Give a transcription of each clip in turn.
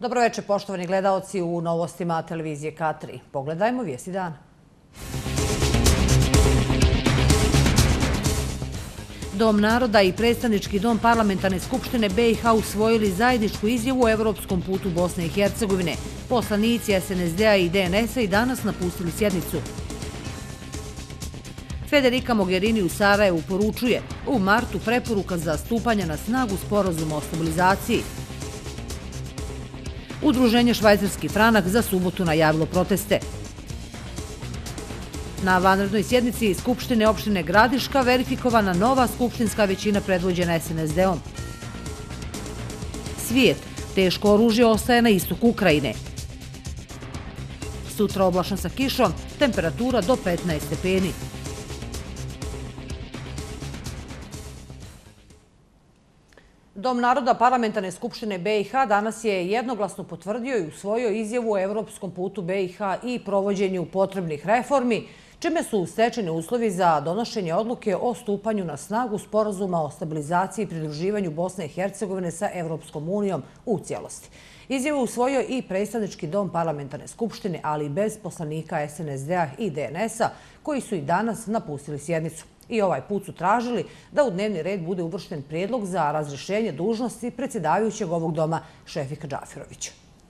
Dobroveče, poštovani gledaoci u novostima televizije K3. Pogledajmo vijesti dana. Dom naroda i predstavnički dom parlamentarne skupštine BiH usvojili zajedničku izjavu o evropskom putu Bosne i Hercegovine. Poslanici SNSD-a i DNS-a i danas napustili sjednicu. Federica Mogherini u Sarajevu poručuje u martu preporuka za stupanje na snagu sporazuma o stabilizaciji. Udruženje Švajcarski franak za subotu najavilo proteste. Na vanrednoj sjednici Skupštine opštine Gradiška verifikovana nova skupštinska većina predvođena SNSD-om. Svijet. Teško oružje ostaje na istoku Ukrajine. Sutra oblačno sa kišom, temperatura do 15 stepeni. Dom naroda parlamentarne skupštine BiH danas je jednoglasno potvrdio i usvojio izjavu o evropskom putu BiH i provođenju potrebnih reformi, čime su stečeni uslovi za donošenje odluke o stupanju na snagu sporazuma o stabilizaciji i pridruživanju Bosne i Hercegovine sa Evropskom unijom u cijelosti. Izjavu usvojio i predstavnički dom parlamentarne skupštine, ali bez poslanika SNSD-a i DNS-a, koji su i danas napustili sjednicu. I ovaj put su tražili da u dnevni red bude uvršten prijedlog za razrješenje dužnosti predsjedavajućeg ovog doma Šefika Džaferovića.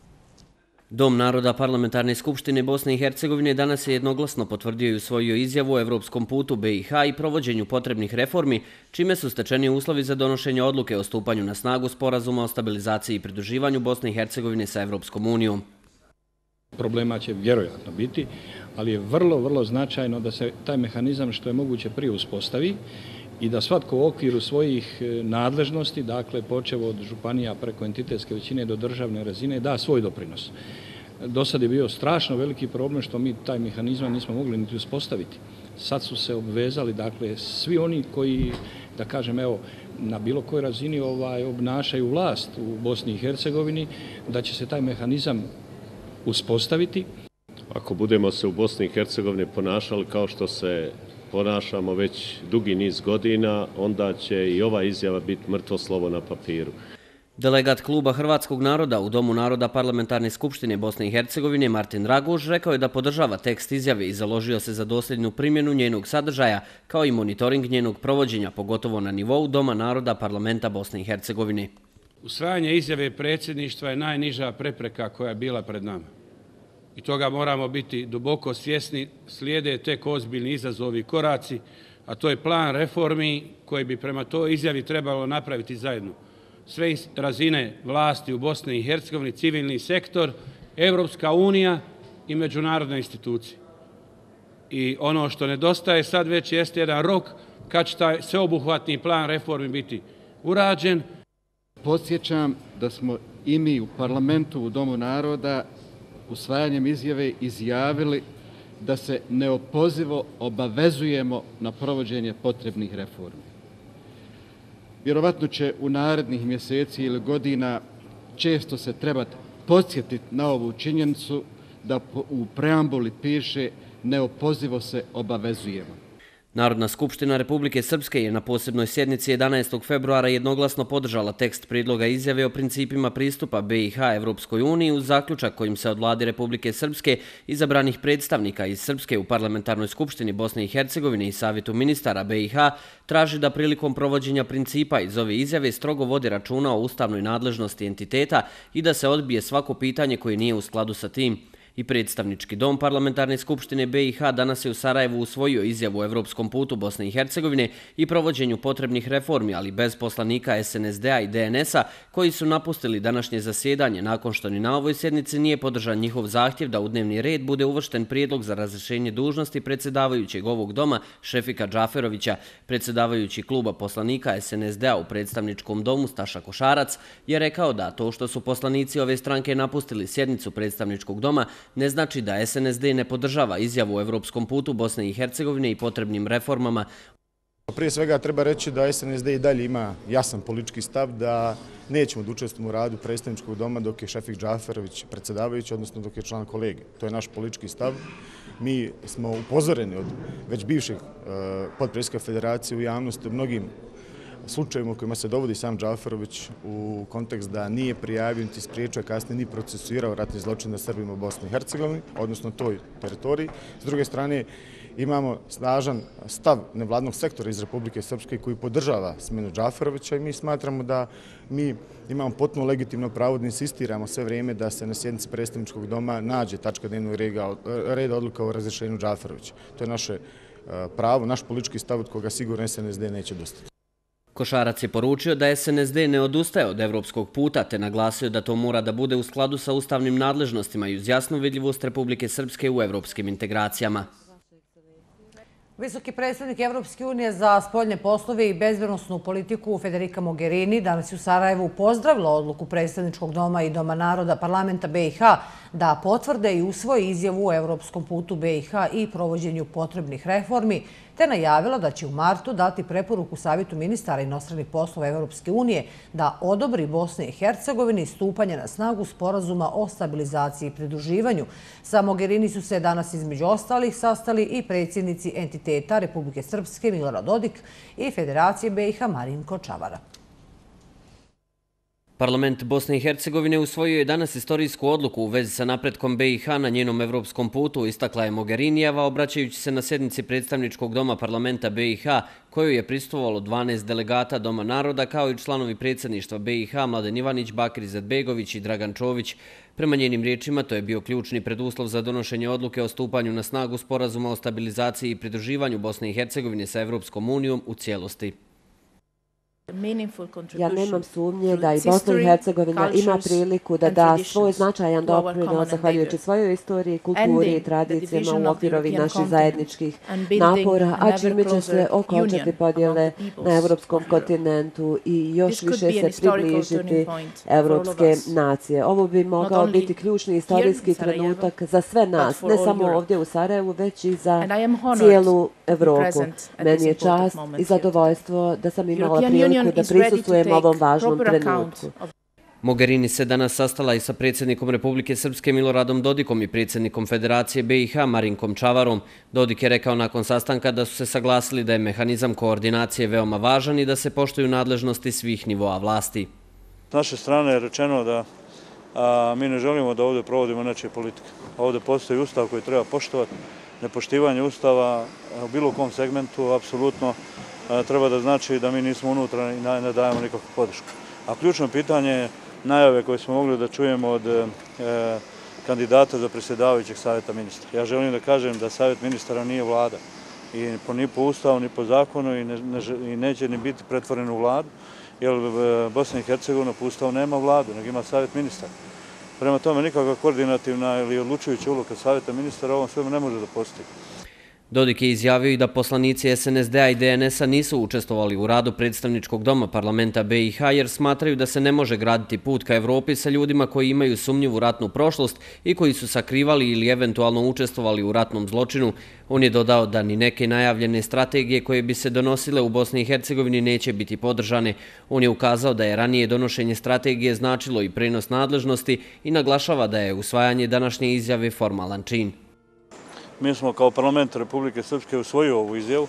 Dom naroda parlamentarne skupštine Bosne i Hercegovine danas je jednoglasno potvrdio i usvojio izjavu o evropskom putu BiH i provođenju potrebnih reformi, čime su stečeni uslovi za donošenje odluke o stupanju na snagu sporazuma o stabilizaciji i pridruživanju Bosne i Hercegovine sa Evropskom unijom. Problema će vjerojatno biti, ali je vrlo značajno da se taj mehanizam što je moguće prije uspostavi i da svatko u okviru svojih nadležnosti, dakle počev od županija preko entitetske većine do državne razine, da svoj doprinos. Do sad je bio strašno veliki problem što mi taj mehanizam nismo mogli niti uspostaviti. Sad su se obvezali, dakle, svi oni koji, da kažem, evo, na bilo kojoj razini obnašaju vlast u Bosni i Hercegovini, da će se taj mehanizam uspostaviti. Ako budemo se u Bosni i Hercegovini ponašali kao što se ponašamo već dugi niz godina, onda će i ova izjava biti mrtvo slovo na papiru. Delegat kluba Hrvatskog naroda u Domu naroda parlamentarne skupštine Bosne i Hercegovine Martin Raguž rekao je da podržava tekst izjave i založio se za dosljednu primjenu njenog sadržaja kao i monitoring njenog provođenja, pogotovo na nivou Doma naroda parlamenta Bosne i Hercegovine. Usvajanje izjave predsjedništva je najniža prepreka koja je bila pred nama. I toga moramo biti duboko svjesni, slijede tek ozbiljni izazovi i koraci, a to je plan reformi koji bi prema toj izjavi trebalo napraviti zajedno. Sve razine vlasti u Bosni i Hercegovini, civilni sektor, Evropska unija i međunarodne institucije. I ono što nedostaje sad već jeste jedan rok kad će taj sveobuhvatni plan reformi biti urađen. Podsjećam da smo i mi u parlamentu, u Domu naroda, usvajanjem izjave izjavili da se neopozivo obavezujemo na provođenje potrebnih reformi. Vjerovatno će u narednih mjeseci ili godina često se trebati podsjetiti na ovu činjenicu da u preambuli piše neopozivo se obavezujemo. Narodna skupština Republike Srpske je na posebnoj sjednici 11. februara jednoglasno podržala tekst prijedloga izjave o principima pristupa BiH Evropskoj uniji uz zaključak kojim se od Vlade Republike Srpske izabranih predstavnika iz Srpske u Parlamentarnoj skupštini Bosne i Hercegovine i Savjetu ministara BiH traži da prilikom provođenja principa iz ove izjave strogo vodi računa o ustavnoj nadležnosti entiteta i da se odbije svako pitanje koje nije u skladu sa tim. I predstavnički dom parlamentarne skupštine BiH danas je u Sarajevu usvojio izjavu o evropskom putu Bosne i Hercegovine i provođenju potrebnih reformi, ali bez poslanika SNSD-a i DNS-a koji su napustili današnje zasjedanje nakon što ni na ovoj sjednici nije podržan njihov zahtjev da u dnevni red bude uvršten prijedlog za razrješenje dužnosti predsjedavajućeg ovog doma Šefika Džaferovića. Predsjedavajući kluba poslanika SNSD-a u predstavničkom domu Staša Košarac je rekao da to što su poslanici ove stranke napustili sjednicu predstavničkog doma ne znači da SNSD ne podržava izjavu o evropskom putu Bosne i Hercegovine i potrebnim reformama. Prije svega treba reći da SNSD i dalje ima jasan politički stav da nećemo da učestvujemo u radu predstavničkog doma dok je Šefik Džaferović predsjedavajući, odnosno dok je član kolege. To je naš politički stav. Mi smo upozoreni od već bivših potpredsjednika federacije u javnosti o mnogim slučajevima u kojima se dovodi sam Džaferović u kontekst da nije prijavio niti spriječio, kasnije ni procesuirao ratni zločin na Srbima u Bosni i Hercegovini, odnosno toj teritoriji. S druge strane, imamo snažan stav nevladnog sektora iz Republike Srpske koji podržava smenu Džaferovića i mi smatramo da mi imamo potpuno legitimno pravo da insistiramo sve vrijeme da se na sjednici predstavničkog doma nađe tačka dnevnog reda odluka o razrješenju Džaferovića. To je naše pravo, naš politički stav od koga sigurno SNSD neće dostati. Košarac je poručio da SNSD ne odustaje od evropskog puta, te naglasio da to mora da bude u skladu sa ustavnim nadležnostima i uz jasnu vidljivost Republike Srpske u evropskim integracijama. Visoki predstavnik Evropske unije za spoljne poslove i bezbednosnu politiku Federica Mogherini danas je u Sarajevu pozdravila odluku predstavničkog doma i Doma naroda parlamenta BiH da potvrde i usvoje izjavu o evropskom putu BiH i provođenju potrebnih reformi, te najavila da će u martu dati preporuku Savjetu ministara inostranih poslova Evropske unije da odobri Bosni i Hercegovini stupanje na snagu sporazuma o stabilizaciji i pridruživanju. Sa Mogherini su se danas između ostalih sastali i predsjednici entiteta Republike Srpske Milorad Dodik i Federacije BiH Marinko Čavara. Parlament Bosne i Hercegovine usvojio je danas istorijsku odluku u vezi sa napretkom BiH na njenom evropskom putu, istakla je Mogherinijeva, obraćajući se na sjednici predstavničkog doma parlamenta BiH, koju je prisustvovalo 12 delegata Doma naroda, kao i članovi predsjedništva BiH Mladen Ivanić, Bakir Izetbegović i Dragan Čović. Prema njenim riječima, to je bio ključni preduslov za donošenje odluke o stupanju na snagu sporazuma o stabilizaciji i pridruživanju Bosne i Hercegovine sa Evropskom unijom u cijelosti. Ja nemam sumnje da i Bosna i Hercegovina ima priliku da da svoj značajan doprinos zahvaljujući svojoj istoriji, kulturi i tradicijama u okviru ovih naših zajedničkih napora, a čime će se okončati podjele na evropskom kontinentu i još više se približiti evropske nacije. Ovo bi mogao biti ključni istorijski trenutak za sve nas, ne samo ovdje u Sarajevu, već i za cijelu Evropu. Meni je čast i zadovoljstvo da sam imala priliku da prisustvujem ovom važnom trenutku. Mogherini se danas sastala i sa predsjednikom Republike Srpske Miloradom Dodikom i predsjednikom Federacije BiH Marinkom Čavarom. Dodik je rekao nakon sastanka da su se saglasili da je mehanizam koordinacije veoma važan i da se poštuju nadležnosti svih nivoa vlasti. S naše strane je rečeno da mi ne želimo da ovdje provodimo nečije politike. Ovdje postoji ustav koji treba poštovati. Nepoštivanje ustava u bilo kom segmentu apsolutno treba da znači da mi nismo unutra i ne dajemo nikakvu podršku. A ključno pitanje je najave koje smo mogli da čujemo od kandidata za predsjedavajućeg savjeta ministra. Ja želim da kažem da savjet ministara nije vlada. I ni po ustavu, ni po zakonu i neće ni biti pretvoren u vladu, jer Bosna i Hercegovina po ustavu nema vladu, nego ima savjet ministara. Prema tome nikakva koordinativna ili odlučujuća uloga savjeta ministara ovom svemu ne može da postoji. Dodik je izjavio i da poslanici SNSD-a i DNS-a nisu učestvovali u radu predstavničkog doma parlamenta BiH jer smatraju da se ne može graditi put ka Evropi sa ljudima koji imaju sumnjivu ratnu prošlost i koji su sakrivali ili eventualno učestvovali u ratnom zločinu. On je dodao da ni neke najavljene strategije koje bi se donosile u Bosni i Hercegovini neće biti podržane. On je ukazao da je ranije donošenje strategije značilo i prenos nadležnosti i naglašava da je usvajanje današnje izjave formalan čin. Mi smo kao parlament Republike Srpske usvojili ovu izjavu,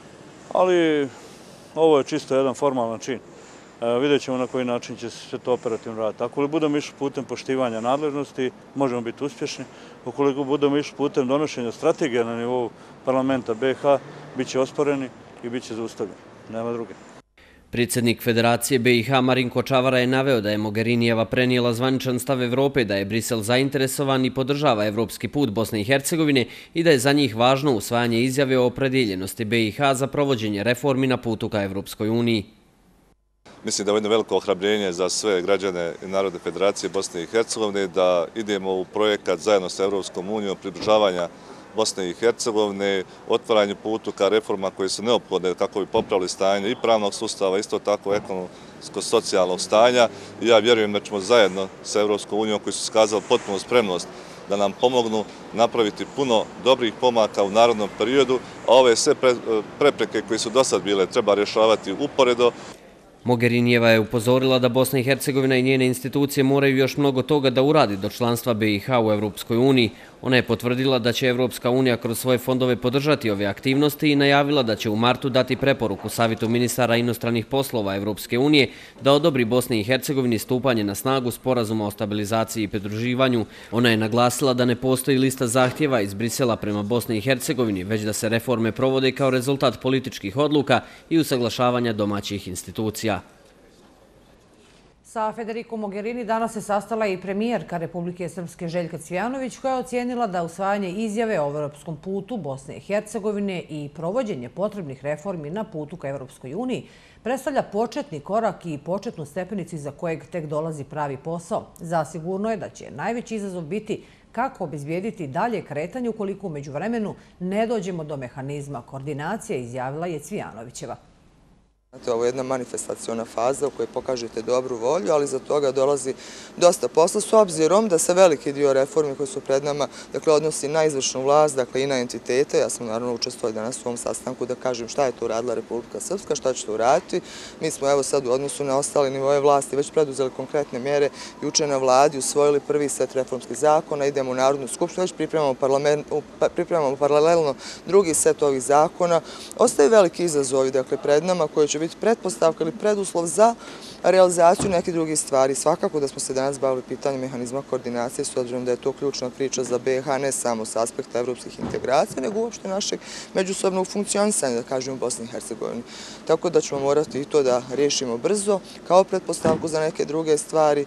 ali ovo je čisto jedan formalan čin. Vidjet ćemo na koji način će se sve to operativno raditi. Ako li budemo išli putem poštivanja nadležnosti, možemo biti uspješni. Ukoliko budemo išli putem donošenja strategije na nivou parlamenta BiH, bit će osporeni i bit će zaustavljeni. Nema druge. Predsjednik Federacije BiH Marinko Čavara je naveo da je Mogherinijeva prenijela zvaničan stav Evrope, da je Brisel zainteresovan i podržava evropski put Bosne i Hercegovine i da je za njih važno usvajanje izjave o opredjeljenosti BiH za provođenje reformi na putu ka Evropskoj uniji. Mislim da je jedno veliko ohrabrenje za sve građane i narode Federacije Bosne i Hercegovine da idemo u projekat zajedno sa Evropskom unijom pridružavanja Bosne i Hercegovine, otvaranju putu ka reforma koje su neophodne kako bi popravili stanje i pravnog sustava, isto tako ekonomsko-socijalnog stanja. I ja vjerujem da ćemo zajedno sa Evropskom unijom koji su skazali potpunu spremnost da nam pomognu napraviti puno dobrih pomaka u narodnom periodu, a ove sve prepreke koje su do sad bile treba rješavati uporedo. Mogherinijeva je upozorila da Bosna i Hercegovina i njene institucije moraju još mnogo toga da uradi do članstva BiH u Evropskoj uniji. Ona je potvrdila da će Evropska unija kroz svoje fondove podržati ove aktivnosti i najavila da će u martu dati preporuku Savetu ministara inostranih poslova Evropske unije da odobri Bosni i Hercegovini stupanje na snagu Sporazuma o stabilizaciji i pridruživanju. Ona je naglasila da ne postoji lista zahtjeva iz Brisela prema Bosni i Hercegovini, već da se reforme provode kao rezultat političkih odluka i usaglašavanja domaćih institucija. Sa Federico Mogherini danas se sastala i premijerka Republike Srpske Željka Cvijanović, koja je ocijenila da usvajanje izjave o evropskom putu Bosne i Hercegovine i provođenje potrebnih reformi na putu ka Evropskoj uniji predstavlja početni korak i početnu stepenicu iza kojeg tek dolazi pravi posao. Zasigurno je da će najveći izazov biti kako obezbijediti dalje kretanje ukoliko u međuvremenu ne dođemo do mehanizma koordinacije, izjavila je Cvijanovićeva. Ovo je jedna manifestaciona faza u kojoj pokažete dobru volju, ali za toga dolazi dosta posla, s obzirom da se veliki dio reformi koji su pred nama odnosi na izvršnu vlast, i na entitete. Ja sam naravno učestvovao danas u ovom sastanku da kažem šta je to uradila Republika Srpska, šta će to uraditi. Mi smo sad u odnosu na ostale nivoje vlasti već preduzeli konkretne mjere, juče na vladi usvojili prvi set reformskih zakona, idemo u Narodnu skupštinu, već pripremamo paralelno drugi set ovih zakona. Ostaju veliki izazovi pred nama koji će biti pretpostavka ili preduslov za realizaciju nekih drugih stvari. Svakako da smo se danas bavili pitanjem mehanizma koordinacije, s obzirom da je to ključna priča za BiH, ne samo s aspekta evropskih integracija, nego uopšte našeg međusobnog funkcionisanja, da kažem, u Bosni i Hercegovini. Tako da ćemo morati i to da riješimo brzo, kao pretpostavku za neke druge stvari.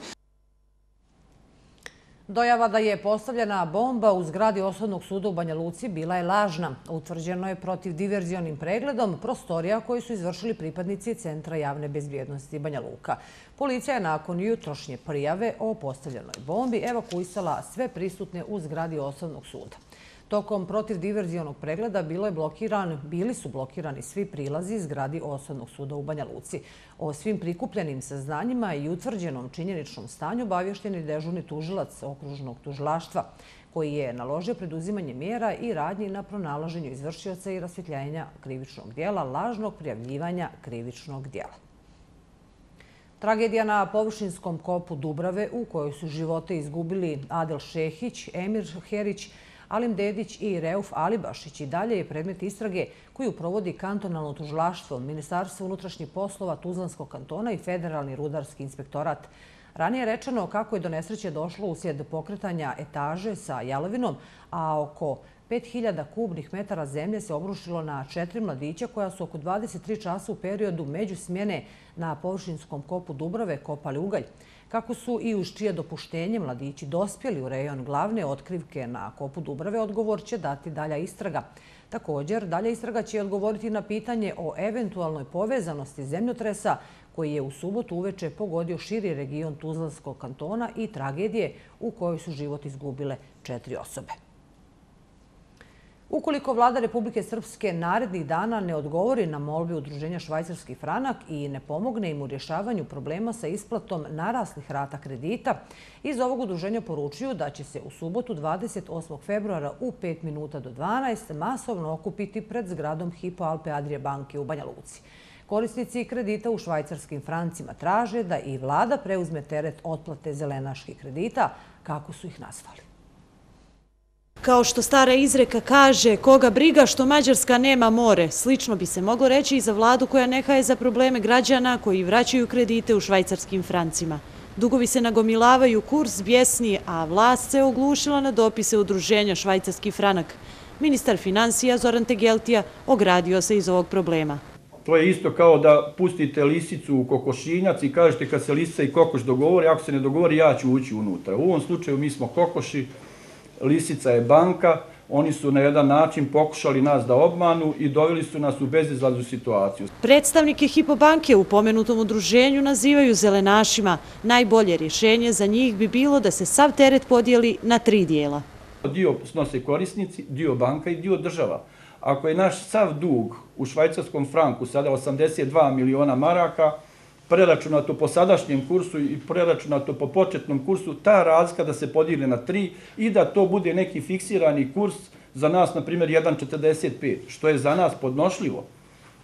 Dojava da je postavljena bomba u zgradi Osnovnog suda u Banja Luci bila je lažna. Utvrđeno je protivdiverzionim pregledom prostorija koji su izvršili pripadnici Centra javne bezbjednosti Banja Luka. Policija je nakon jutrošnje prijave o postavljenoj bombi evakuisala sve prisutne u zgradi Osnovnog suda. Tokom protivdiverzionog pregleda bili su blokirani svi prilazi zgradi Osnovnog suda u Banja Luci. O svim prikupljenim saznanjima i utvrđenom činjeničnom stanju obaviješten je dežurni tužilac okružnog tužilaštva, koji je naložio preduzimanje mjera i radnji na pronalaženju izvršioca i rasvjetljenja krivičnog dijela, lažnog prijavljivanja krivičnog dijela. Tragedija na površinskom kopu Dubrave, u kojoj su živote izgubili Adel Šehić, Emir Herić, Alim Dedić i Reuf Alibašić, i dalje je predmet istrage koju provodi kantonalno tužilaštvo, Ministarstvo unutrašnjih poslova Tuzlanskog kantona i Federalni rudarski inspektorat. Ranije je rečeno kako je do nesreće došlo uslijed pokretanja etaže sa jalovinom, a oko 5000 kubnih metara zemlje se obrušilo na 4 mladića koja su oko 23 časa u periodu među smjene na površinskom kopu Dubrave kopali ugalj. Kako su i uz čije dopuštenje mladići dospjeli u rejon glavne otkrivke na kopu Dubrave, odgovor će dati dalja istraga. Također, dalja istraga će odgovoriti na pitanje o eventualnoj povezanosti zemljotresa koji je u subotu uveče pogodio širi region Tuzlanskog kantona i tragedije u kojoj su život izgubile 4 osobe. Ukoliko vlada Republike Srpske narednih dana ne odgovori na molbe Udruženja Švajcarski franak i ne pomogne im u rješavanju problema sa isplatom naraslih rata kredita, iz ovog udruženja poručuju da će se u subotu 28. februara u 5 minuta do 12 masovno okupiti pred zgradom Hypo Alpe Adria banke u Banja Luci. Korisnici kredita u švajcarskim francima traže da i vlada preuzme teret otplate zelenaških kredita, kako su ih nazvali. Kao što stara izreka kaže, koga briga što Mađarska nema more, slično bi se moglo reći i za vladu koja ne haje za probleme građana koji vraćaju kredite u švajcarskim francima. Dugovi se nagomilavaju, kurs bjesni, a vlast se oglušila na dopise Udruženja Švajcarski franak. Ministar finansija Zoran Tegeltija ogradio se iz ovog problema. To je isto kao da pustite lisicu u kokošinjac i kažete kad se lisica i kokoš dogovori, ako se ne dogovori ja ću ući unutra. U ovom slučaju mi smo kokoši, lisica je banka, oni su na jedan način pokušali nas da obmanu i doveli su nas u bezizlaznu situaciju. Predstavnike Hypo banke u pomenutom udruženju nazivaju zelenašima. Najbolje rješenje za njih bi bilo da se sav teret podijeli na 3 dijela. Dio snose korisnici, dio banka i dio država. Ako je naš sav dug u švajcarskom franku sada 82 miliona maraka, preračunato po sadašnjem kursu i preračunato po početnom kursu, ta razlika da se podijeli na 3 i da to bude neki fiksirani kurs za nas, na primjer, 1,45, što je za nas podnošljivo.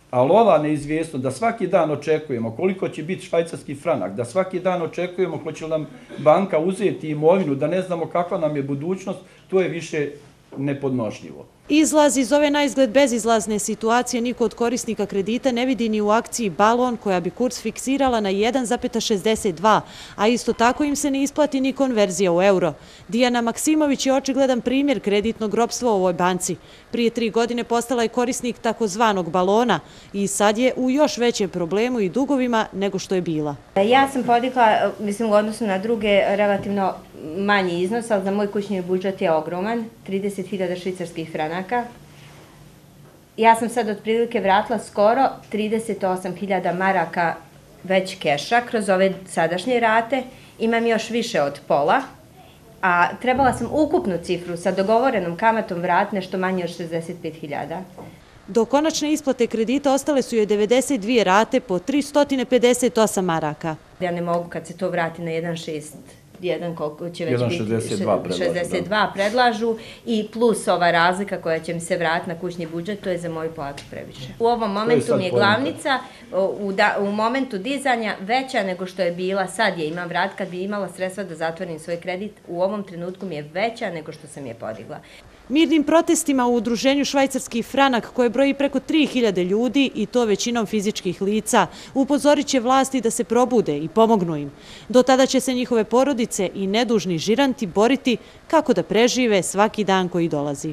Ali ova neizvjesnost da svaki dan očekujemo koliko će biti švajcarski franak, da svaki dan očekujemo hoće li nam banka uzeti imovinu, da ne znamo kakva nam je budućnost, to je više nepodnošljivo. Izlaz iz ove naizgled bezizlazne situacije niko od korisnika kredita ne vidi ni u akciji Balon koja bi kurs fiksirala na 1,62, a isto tako im se ne isplati ni konverzija u euro. Dijana Maksimović je očigledan primjer kreditnog ropstva u ovoj banci. Prije 3 godine postala je korisnik takozvanog Balona i sad je u još većem problemu i dugovima nego što je bila. Ja sam podigla, mislim u odnosu na druge, relativno manji iznos, ali za moj kućni budžet je ogroman, 30.000 švicarskih franaka. Ja sam sad otprilike vratila skoro 38.000 maraka već keša kroz ove sadašnje rate. Imam još više od pola, a trebala sam ukupnu cifru sa dogovorenom kamatom vrat nešto manje od 65.000. Do konačne isplate kredita ostale su joj 92 rate po 358 maraka. Ja ne mogu kad se to vrati na 1,61, koliko će već biti, 62 predlažu i plus ova razlika koja će mi se vratiti na kućni budžet, to je za moju platu previše. U ovom momentu mi je glavnica u momentu dizanja veća nego što je bila, sad je imam vrat, kad bi imala sredstva da zatvorim svoj kredit, u ovom trenutku mi je veća nego što sam je podigla. Mirnim protestima u udruženju Švajcarski franak, koje broji preko 3.000 ljudi i to većinom fizičkih lica, upozorit će vlasti da se probude i pomognu im. Do tada će se njihove porodice i nedužni žiranti boriti kako da prežive svaki dan koji dolazi.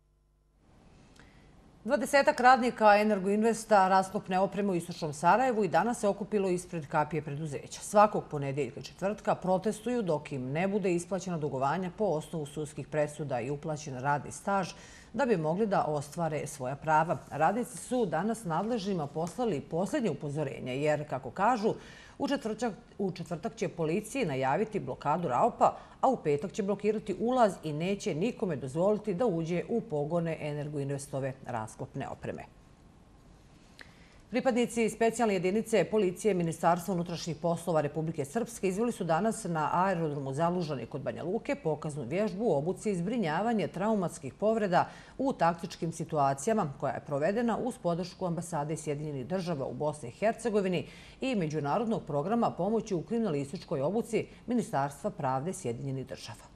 20 radnika Energoinvesta rasklopne opreme u istočnom Sarajevu i danas se okupilo ispred kapije preduzeća. Svakog ponedjeljka i četvrtka protestuju dok im ne bude isplaćeno dugovanja po osnovu sudskih presuda i uplaćen radni staž da bi mogli da ostvare svoja prava. Radnici su danas nadležnima poslali posljednje upozorenje jer, kako kažu, u četvrtak će policiji najaviti blokadu Raupa, a u petak će blokirati ulaz i neće nikome dozvoliti da uđe u pogone Energoinvestove rasklopne opreme. Pripadnici specijalne jedinice policije Ministarstva unutrašnjih poslova Republike Srpske izveli su danas na aerodromu Zalužani kod Banja Luke pokaznu vježbu u obuci zbrinjavanje traumatskih povreda u taktičkim situacijama koja je provedena uz podršku ambasade Sjedinjenih država u Bosni i Hercegovini i međunarodnog programa pomoći u kriminalističkoj obuci Ministarstva pravde Sjedinjenih država.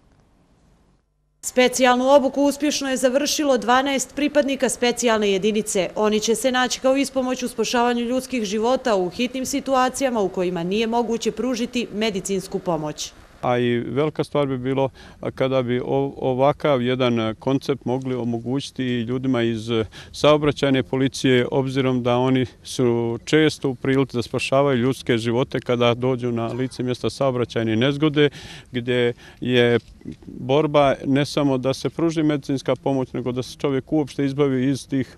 Specijalnu obuku uspješno je završilo 12 pripadnika specijalne jedinice. Oni će se naći kao ispomoć u spašavanju ljudskih života u hitnim situacijama u kojima nije moguće pružiti medicinsku pomoć. A i velika stvar bi bilo kada bi ovakav jedan koncept mogli omogućiti ljudima iz saobraćajne policije, obzirom da oni su često u prilici da spašavaju ljudske živote kada dođu na lice mjesta saobraćajne nezgode, gdje je borba ne samo da se pruži medicinska pomoć, nego da se čovjek uopšte izbavi iz tih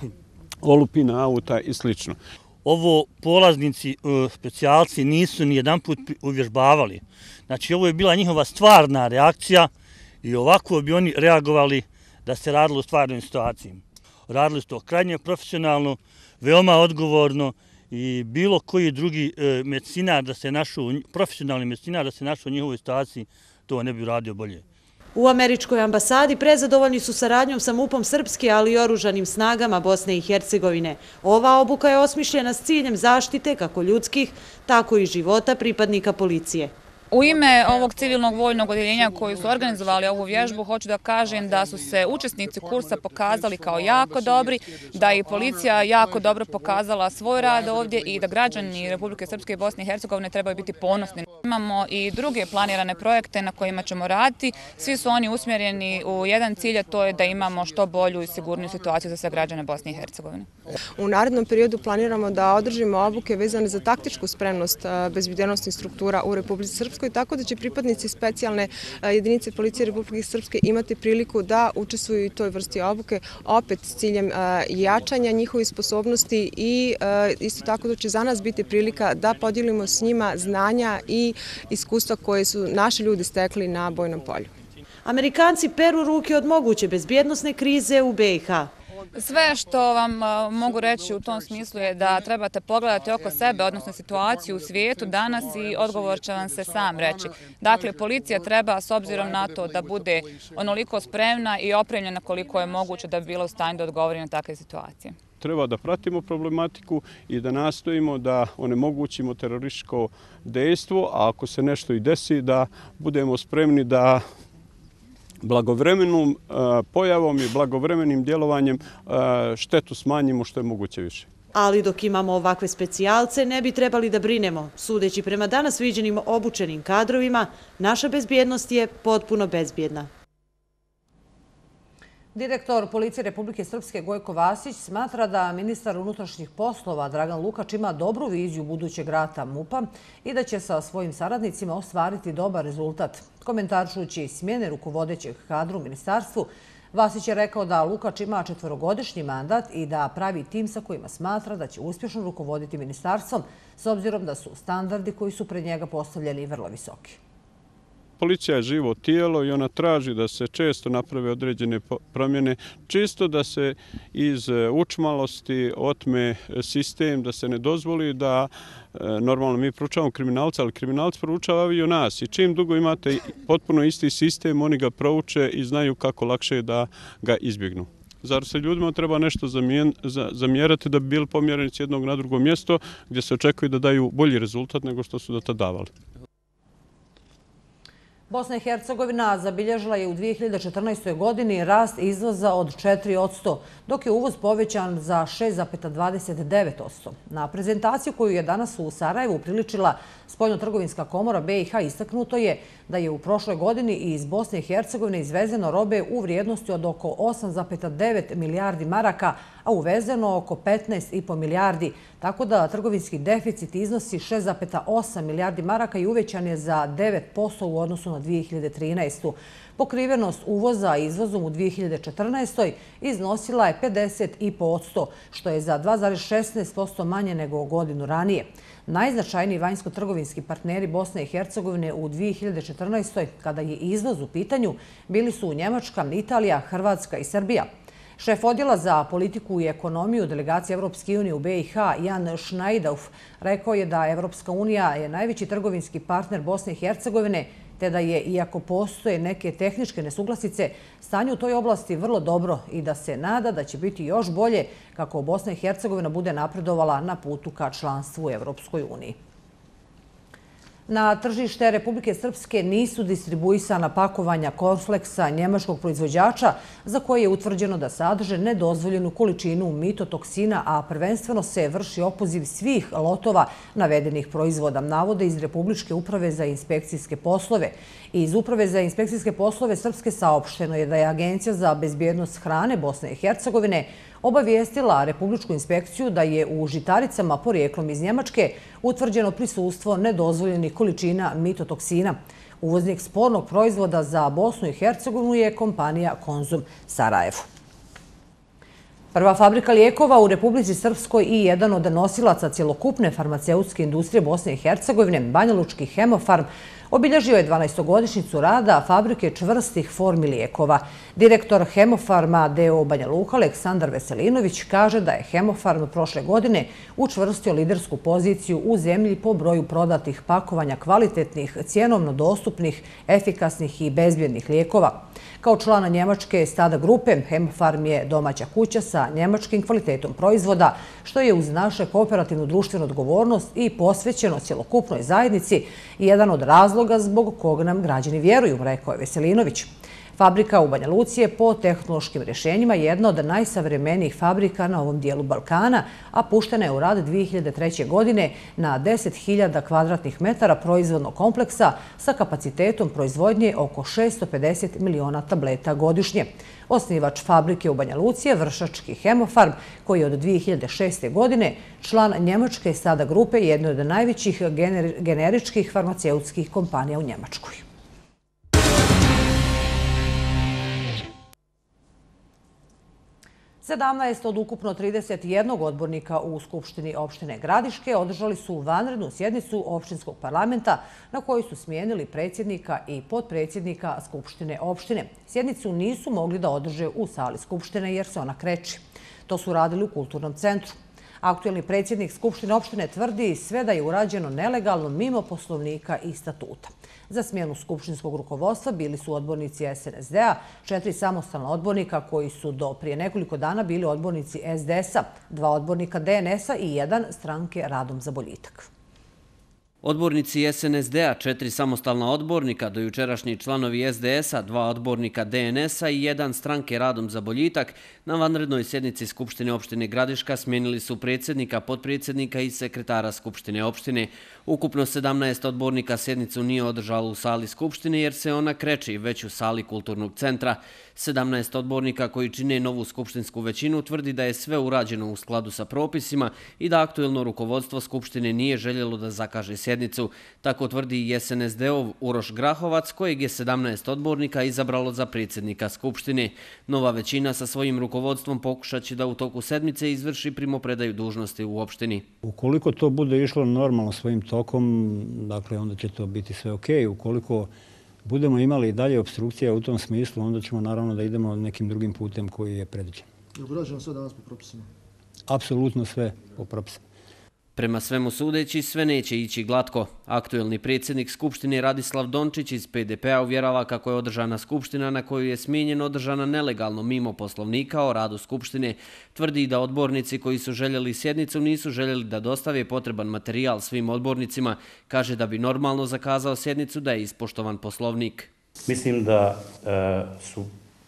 olupina auta i slično. Ovo polaznici, specijalci nisu ni jedan put uvježbavali. Znači, ovo je bila njihova stvarna reakcija i ovako bi oni reagovali da se radilo u stvarnoj situaciji. Radili su to krajnje profesionalno, veoma odgovorno i bilo koji drugi medicinar da se našao, profesionalni medicinar da se našao u njihovoj situaciji, to ne bi radio bolje. U američkoj ambasadi prezadovoljni su saradnjom sa MUP-om Srpske, ali i oružanim snagama Bosne i Hercegovine. Ova obuka je osmišljena s ciljem zaštite kako ljudskih, tako i života pripadnika policije. U ime ovog civilnog vojnog odjeljenja koji su organizovali ovu vježbu, hoću da kažem da su se učesnici kursa pokazali kao jako dobri, da je policija jako dobro pokazala svoj rad ovdje i da građani Republike Srpske i Bosne i Hercegovine trebaju biti ponosni. Imamo i druge planirane projekte na kojima ćemo raditi. Svi su oni usmjereni u jedan cilj, a to je da imamo što bolju i sigurniju situaciju za sve građane Bosne i Hercegovine. U narednom periodu planiramo da održimo obuke vezane za taktičku spremnost bezbjednosnih struktura u Republici Srpskoj, tako da će pripadnici specijalne jedinice policije Republike Srpske imati priliku da učestvuju u toj vrsti obuke, opet s ciljem jačanja njihovih sposobnosti i isto tako da će za nas biti prilika da podijelimo s njima znanja i iskustva koje su naši ljudi stekli na bojnom polju. Amerikanci peru ruke od moguće bezbjednosne krize u BiH. Sve što vam mogu reći u tom smislu je da trebate pogledati oko sebe, odnosno situaciju u svijetu danas i odgovor će vam se sam reći. Dakle, policija treba s obzirom na to da bude onoliko spremna i opremljena koliko je moguće da bi bila u stanju da odgovori na takve situacije. treba da pratimo problematiku i da nastojimo da onemogućimo terorističko dejstvo, a ako se nešto i desi da budemo spremni da blagovremenom pojavom i blagovremenim djelovanjem štetu smanjimo što je moguće više. Ali dok imamo ovakve specijalce, ne bi trebali da brinemo. Sudeći prema danas viđenim obučenim kadrovima, naša bezbjednost je potpuno bezbjedna. Direktor Policije Republike Srpske Gojko Vasić smatra da ministar unutrašnjih poslova Dragan Lukač ima dobru viziju budućeg rata MUP-a i da će sa svojim saradnicima ostvariti dobar rezultat. Komentarišući smjene rukovodećeg kadra u ministarstvu, Vasić je rekao da Lukač ima 4-godišnji mandat i da pravi tim sa kojima smatra da će uspješno rukovoditi ministarstvom, s obzirom da su standardi koji su pred njega postavljeni vrlo visoki. Policija je živo tijelo i ona traži da se često naprave određene promjene, čisto da se iz učmalosti otme sistem, da se ne dozvoli da, normalno mi proučavamo kriminalca, ali kriminalci proučavaju nas i čim dugo imate potpuno isti sistem, oni ga prouče i znaju kako lakše da ga izbjegnu. Zar se ljudima treba nešto zamjerati da bi bili pomjereni s jednog na drugo mjesto gdje se očekuje da daju bolji rezultat nego što su do tada davali? Bosna i Hercegovina zabilježila je u 2014. godini rast izvoza od 4%, dok je uvoz povećan za 6,29%. Na prezentaciju koju je danas u Sarajevu priličila Spoljno-trgovinska komora BiH istaknuto je da je u prošloj godini iz Bosne i Hercegovine izvezeno robe u vrijednosti od oko 8,9 milijardi maraka, a uvezeno oko 15,5 milijardi, tako da trgovinski deficit iznosi 6,8 milijardi maraka i uvećan je za 9% u odnosu na 2013. Pokrivenost uvoza izvozom u 2014. iznosila je 50,5%, što je za 2,16% manje nego godinu ranije. Najznačajniji vanjsko-trgovinski partneri Bosne i Hercegovine u 2014. kada je izvoz u pitanju bili su Njemačka, Italija, Hrvatska i Srbija. Šef odjela za politiku i ekonomiju delegacije Evropske unije u BiH, Jan Šnajdauf, rekao je da Evropska unija je najveći trgovinski partner Bosne i Hercegovine, te da je, iako postoje neke tehničke nesuglasice, stanje u toj oblasti vrlo dobro i da se nada da će biti još bolje kako Bosna i Hercegovina bude napredovala na putu ka članstvu u Evropskoj uniji. Na tržište Republike Srpske nisu distribuisana pakovanja kornfleksa njemačkog proizvođača za koje je utvrđeno da sadrže nedozvoljenu količinu mitotoksina, a prvenstveno se vrši opoziv svih lotova navedenih proizvoda, navode iz Republičke uprave za inspekcijske poslove. Iz Uprave za inspekcijske poslove Srpske saopšteno je da je Agencija za bezbjednost hrane Bosne i Hercegovine obavijestila Republičku inspekciju da je u žitaricama porijeklom iz Njemačke utvrđeno prisustvo nedozvoljenih količina mitotoksina. Uvoznik spornog proizvoda za Bosnu i Hercegovinu je kompanija Konzum Sarajevo. Prva fabrika lijekova u Republici Srpskoj i jedan od nosilaca cjelokupne farmaceutske industrije Bosne i Hercegovine, Banjalučki Hemofarm, obilježio je 12-godišnjicu rada fabrike čvrstih formi lijekova. Direktor Hemofarma d.o. Banja Luka Aleksandar Veselinović kaže da je Hemofarm prošle godine učvrstio lidersku poziciju u zemlji po broju prodatih pakovanja kvalitetnih, cjenovno dostupnih, efikasnih i bezbjednih lijekova. Kao člana njemačke Stada grupe, Hemofarm je domaća kuća sa njemačkim kvalitetom proizvoda, što je uz naše kooperativnu društvenu odgovornost i posvećeno cjelokupnoj zajednici jedan od razloga zbog kog nam građani vjeruju, rekao je Veselinović. Fabrika u Banja Luci je po tehnološkim rješenjima jedna od najsavremenijih fabrika na ovom dijelu Balkana, a puštena je u rad 2003. godine na 10.000 kvadratnih metara proizvodnog kompleksa sa kapacitetom proizvodnje oko 650 miliona tableta godišnje. Osnivač fabrike u Banja Luci je Vršački Hemofarm, koji je od 2006. godine član njemačke Stada grupe, jedne od najvećih generičkih farmaceutskih kompanija u Njemačkoj. 17 od ukupno 31 odbornika u Skupštini opštine Gradiške održali su vanrednu sjednicu opštinskog parlamenta na kojoj su smijenili predsjednika i potpredsjednika Skupštine opštine. Sjednicu nisu mogli da održe u sali Skupštine jer se ona kreći. To su radili u Kulturnom centru. Aktuelni predsjednik Skupštine opštine tvrdi sve da je urađeno nelegalno mimo poslovnika i statuta. Za smjenu skupštinskog rukovodstva bili su odbornici SNSD-a, 4 samostalna odbornika koji su do prije nekoliko dana bili odbornici SDS-a, 2 odbornika DNS-a i 1 stranke Radom za boljitak. Odbornici SNSD-a, 4 samostalna odbornika, dojučerašnji članovi SDS-a, 2 odbornika DNS-a i 1 stranke Radom za boljitak, na vanrednoj sjednici Skupštine opštine Gradiška smijenili su predsjednika, potpredsjednika i sekretara Skupštine opštine. Ukupno 17 odbornika sjednicu nije održalo u sali Skupštine jer se ona kreće već u sali Kulturnog centra. 17 odbornika koji čine novu skupštinsku većinu tvrdi da je sve urađeno u skladu sa propisima i da aktuelno rukovodstvo Skupštine nije željelo da zakaže sjednicu. Tako tvrdi i SNSD-ov Uroš Grahovac, kojeg je 17 odbornika izabralo za predsjednika Skupštine. Nova većina sa svojim rukovodstvom pokušat će da u toku sedmice izvrši primopredaju dužnosti u opštini. Ukoliko to bude išlo normalno svojim tokom, dakle onda će to biti sve okej. Ukoliko budemo imali i dalje obstrukcija u tom smislu, onda ćemo naravno da idemo nekim drugim putem koji je predviđen. Je urađeno sve danas po propisima? Apsolutno sve po propisima. Prema svemu sudeći, sve neće ići glatko. Aktuelni predsjednik Skupštine Radislav Dončić iz PDP-a uvjerava kako je održana Skupština na koju je smijenjen održana nelegalno mimo poslovnika o radu Skupštine. Tvrdi da odbornici koji su željeli sjednicu nisu željeli da dostave potreban materijal svim odbornicima. Kaže da bi normalno zakazao sjednicu da je ispoštovan poslovnik. Mislim da su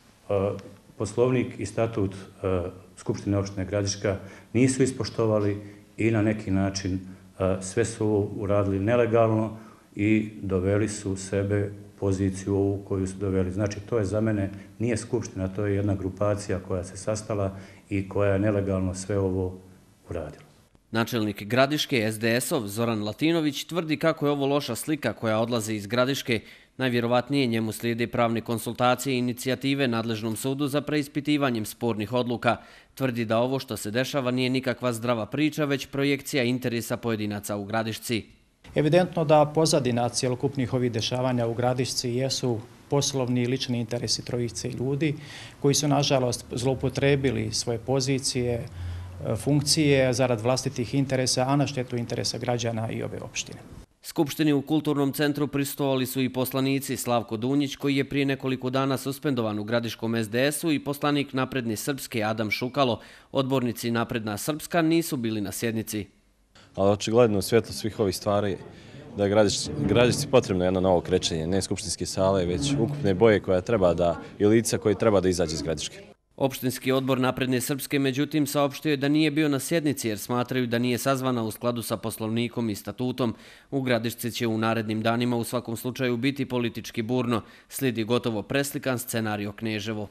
poslovnik i statut Skupštine opštine Gradiška nisu ispoštovali i na neki način sve su ovo uradili nelegalno i doveli su sebe u poziciju ovu koju su doveli. Znači, to je za mene, nije Skupština, to je jedna grupacija koja se sastala i koja je nelegalno sve ovo uradila. Načelnik Gradiške SDS-ov Zoran Latinović tvrdi kako je ovo loša slika koja odlazi iz Gradiške. Najvjerovatnije njemu slijede pravne konsultacije i inicijative nadležnom sudu za preispitivanjem spornih odluka. Tvrdi da ovo što se dešava nije nikakva zdrava priča, već projekcija interesa pojedinaca u Gradišci. Evidentno da pozadina cjelokupnih ovih dešavanja u Gradišci jesu poslovni i lični interesi trojice ljudi koji su nažalost zloupotrebili svoje pozicije, funkcije zarad vlastitih interesa, a na štetu interesa građana i ove opštine. Skupštini u Kulturnom centru prisustvovali su i poslanici Slavko Dunjić, koji je prije nekoliko dana suspendovan u Gradiškom SDS-u, i poslanik Napredne Srpske Adam Šukalo. Odbornici Napredna Srpska nisu bili na sjednici. Ali očigledno u svjetlu svih ovih stvari da je Gradišci potrebno jedno novo krećenje, ne skupštinske sale, već ukupne boje koja treba da, i lica koji treba da izađe iz Gradiške. Opštinski odbor Napredne Srpske međutim saopštio je da nije bio na sjednici jer smatraju da nije sazvana u skladu sa poslovnikom i statutom. U Gradišci će u narednim danima u svakom slučaju biti politički burno. Slijedi gotovo preslikan scenario Kneževo.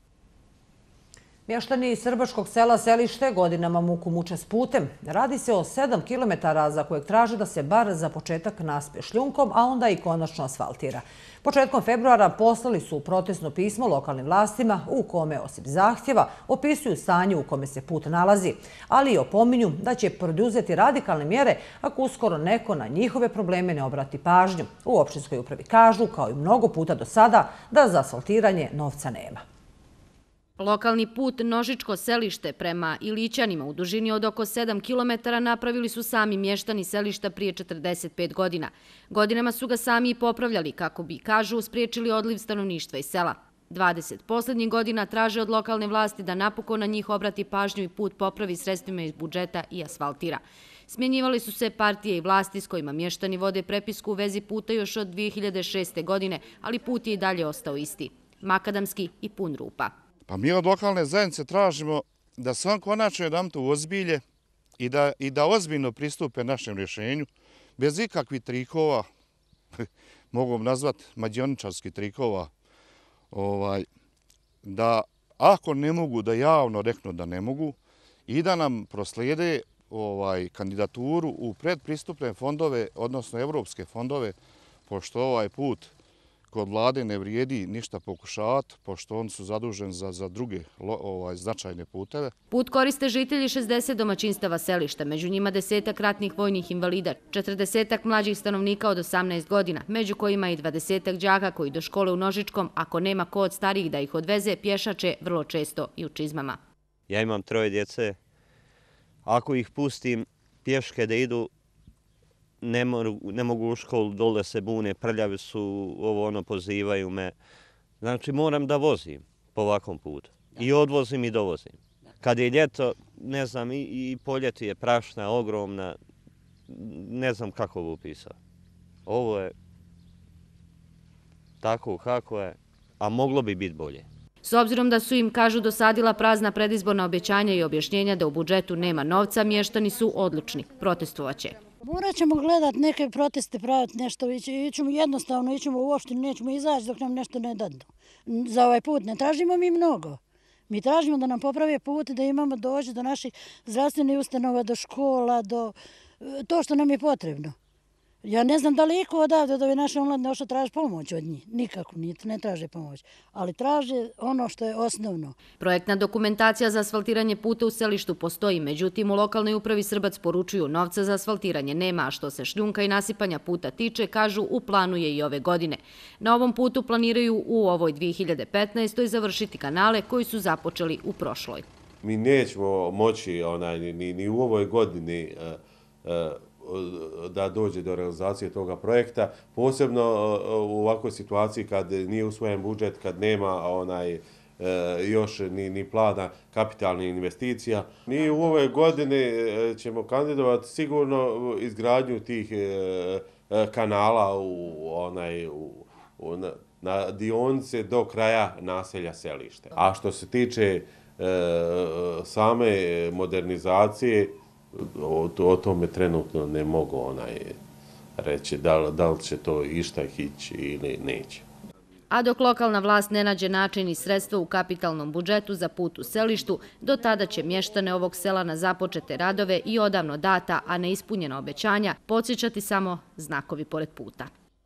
Mještani iz srbačkog sela Selište godinama muku muče s putem. Radi se o 7 kilometara za kojeg traže da se bar za početak naspe šljunkom, a onda i konačno asfaltira. Početkom februara poslali su protestno pismo lokalnim vlastima u kome, osim zahtjeva, opisuju stanje u kome se put nalazi, ali i opominju da će preduzeti radikalne mjere ako uskoro neko na njihove probleme ne obrati pažnju. U opštinskoj upravi kažu, kao i mnogo puta do sada, da za asfaltiranje novca nema. Lokalni put Nožičko Selište prema Ilićanima u dužini od oko 7 km napravili su sami mještani selišta prije 45 godina. Godinama su ga sami i popravljali kako bi, kažu, spriječili odliv stanovništva iz sela. 20 posljednjih godina traže od lokalne vlasti da napokon na njih obrati pažnju i put popravi sredstvima iz budžeta i asfaltira. Smjenjivali su se partije i vlasti s kojima mještani vode prepisku u vezi puta još od 2006. godine, ali put je i dalje ostao isti. Makadamski i pun rupa. Pa mi od lokalne zajednice tražimo da se on konačno jedan to ozbilje i da ozbiljno pristupe našem rješenju, bez ikakvih trikova, mogu nazvati mađioničarskih trikova, da ako ne mogu da javno reknu da ne mogu i da nam proslijede kandidaturu u predpristupne fondove, odnosno evropske fondove, pošto ovaj put kod vlade ne vrijedi ništa pokušavati, pošto oni su zaduženi za druge značajne puteve. Put koriste žitelji 60 domaćinstava selišta, među njima 10 ratnih vojnih invalida, 40 mlađih stanovnika od 18 godina, među kojima i 20 đaka koji do škole u Nožičkom, ako nema ko od starijih da ih odveze, pješače vrlo često i u čizmama. Ja imam 3 djece, ako ih pustim pješke da idu, ne mogu u školu, dole se bune, prljavi su, ovo ono, pozivaju me. Znači moram da vozim po ovakvom putu. I odvozim i dovozim. Kad je ljeto, ne znam, i po ljeti je prašna, ogromna, ne znam kako ovo upisao. Ovo je tako kako je, a moglo bi biti bolje. S obzirom da su im, kažu, dosadila prazna predizborna obećanja i objašnjenja da u budžetu nema novca, mještani su odlučni. Protestovaće. Morat ćemo gledati neke proteste, praviti nešto, ićemo jednostavno, ićemo u opštinu, nećemo izaći dok nam nešto ne dadnu. Za ovaj put ne tražimo mi mnogo. Mi tražimo da nam poprave put, da imamo doći do naših zdravstvenih ustanova, do škola, do to što nam je potrebno. Ja ne znam da li iko odavde od ove naše omladine došao traži pomoć od njih. Nikako ne traže pomoć, ali traže ono što je osnovno. Projektna dokumentacija za asfaltiranje puta u selištu postoji, međutim u lokalnoj upravi Srbac poručuju novca za asfaltiranje nema, a što se šljunka i nasipanja puta tiče, kažu, u planu je i ove godine. Na ovom putu planiraju u ovoj 2015. završiti kanale koji su započeli u prošloj. Mi nećemo moći ni u ovoj godini da dođe do realizacije toga projekta, posebno u ovakvoj situaciji kad nije usvojen budžet, kad nema još ni plana kapitalnih investicija. Mi u ovoj godini ćemo kandidovati sigurno izgradnju tih kanala na dionice do kraja naselja Selište. A što se tiče same modernizacije, o tome trenutno ne mogu reći da li će to išta ići ili neće. A dok lokalna vlast ne nađe način i sredstva u kapitalnom budžetu za put u selištu, do tada će mještane ovog sela na započete radove i odavno data, a neispunjena obećanja, podsjećati samo znakovi pored puta.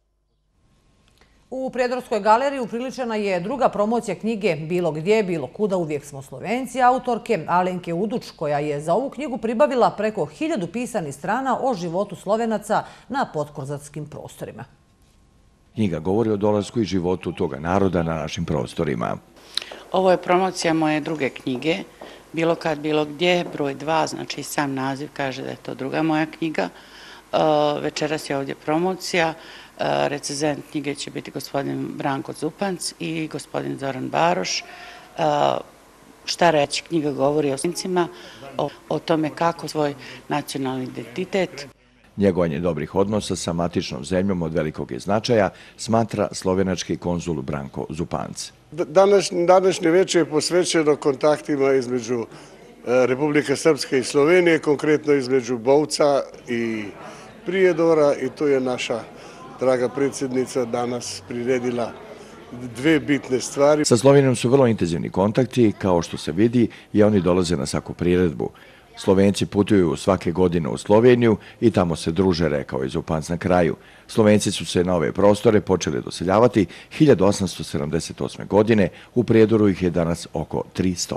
U Prijedorskoj galeriji upriličena je druga promocija knjige Bilo gdje, bilo kuda, uvijek smo Slovenci, autorke Alenke Uduč, koja je za ovu knjigu pribavila preko 1000 pisanih strana o životu Slovenaca na podkorzatskim prostorima. Knjiga govori o dolasku i životu toga naroda na našim prostorima. Ovo je promocija moje druge knjige, Bilo kad, bilo gdje, broj 2, znači sam naziv kaže da je to druga moja knjiga. Večeras je ovdje promocija. Recenzent knjige će biti gospodin Branko Zupanc i gospodin Zoran Baroš. Šta reći, knjiga govori o Slovencima, o tome kako svoj nacionalni identitet. Njegovanje dobrih odnosa sa matičnom zemljom od velikog je značaja, smatra slovenački konzul Branko Zupanc. Današnje večer je posvećeno kontaktima između Republike Srpske i Slovenije, konkretno između Bovca i Prijedora, i to je naša draga predsjednica danas priredila dve bitne stvari. Sa Slovenijom su vrlo intenzivni kontakti, kao što se vidi, i oni dolaze na svaku priredbu. Slovenci putuju svake godine u Sloveniju i tamo se druže, rekao je Zupanc na kraju. Slovenci su se na ove prostore počeli doseljavati 1878. godine, u Prijedoru ih je danas oko 300.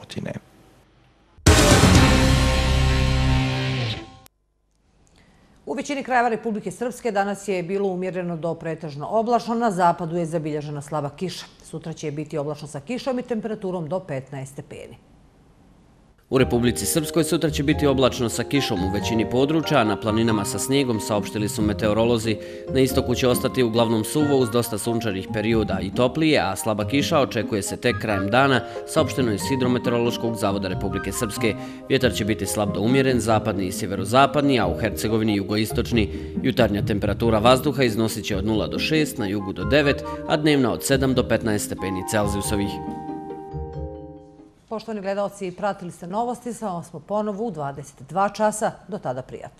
U većini krajeva Republike Srpske danas je bilo umjereno do pretežno oblačno, na zapadu je zabilježena slaba kiša. Sutra će biti oblačno sa kišom i temperaturom do 15 stepeni. U Republici Srpskoj sutra će biti oblačno sa kišom u većini područja, a na planinama sa snijegom, saopštili su meteorolozi. Na istoku će ostati uglavnom suvo uz dosta sunčanih perioda i toplije, a slaba kiša očekuje se tek krajem dana, saopšteno je iz Hidrometeorološkog zavoda Republike Srpske. Vjetar će biti slab do umjeren, zapadni i sjeverozapadni, a u Hercegovini jugoistočni. Jutarnja temperatura vazduha iznosit će od 0 do 6, na jugu do 9, a dnevna od 7 do 15 stepeni Celzijusovih. Poštovani gledalci, pratili ste novosti, sa vama smo ponovo u 22 časa. Do tada prijatno.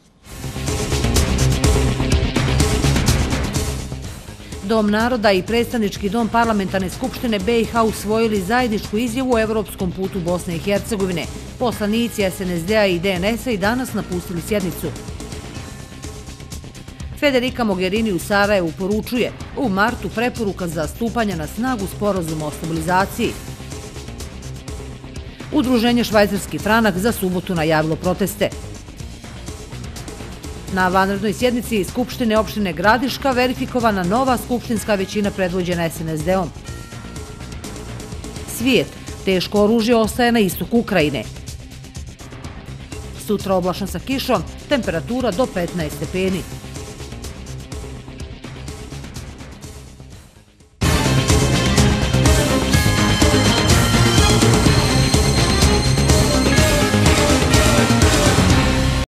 Dom naroda i predstavnički dom parlamentarne skupštine BiH usvojili zajedničku izjavu o evropskom putu Bosne i Hercegovine. Poslanici SNSD-a i DNS-a i danas napustili sjednicu. Federica Mogherini u Sarajevu poručuje u martu preporuka za stupanje na snagu sporazuma o stabilizaciji. Udruženje Švajcarski franak za subotu najavilo proteste. Na vanrednoj sjednici Skupštine opštine Gradiška verifikovana nova skupštinska većina predvođena SNSD-om. Svijet, teško oružje ostaje na istoku Ukrajine. Sutra oblačno sa kišom, temperatura do 15 stepeni.